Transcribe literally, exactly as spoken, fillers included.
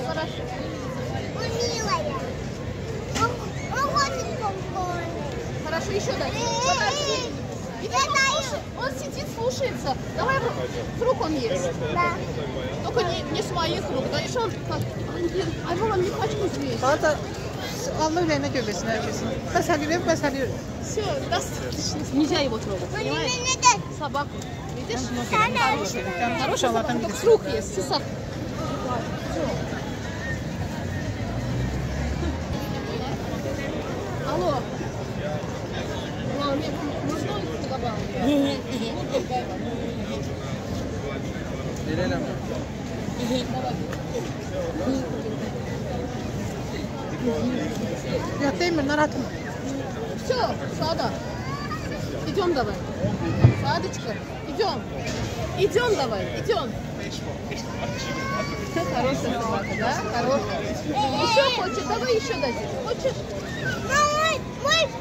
Хорошо. Он милая. Он, он хочет попкорн. Хорошо, еще дай. Подожди. Иди, он, слушай, он сидит, слушается. Давай в, в руку он ест. Да. Только не, не с моих рук. Да еще он как... Ай, мама, не пачкай здесь. Hatta Allah öyle göbeğine açıyorsun. Bas hadi ver, bas hadi. Все, достаточно. Нельзя его трогать, понимаешь? Собаку. Видишь? Хорошая собака, только с рук есть. Сисак. Алло. Ya Temir, наратım. Все, Сада. Идем давай. Садочка, идем. Идем давай, идем. Хорошая собака, да? Хорошая. Еще хочешь? Давай еще дадим. Хочешь? Мой, мой